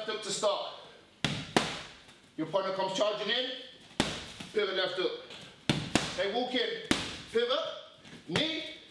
left hook to start. Your opponent comes charging in, pivot left hook. They walk in, pivot, knee,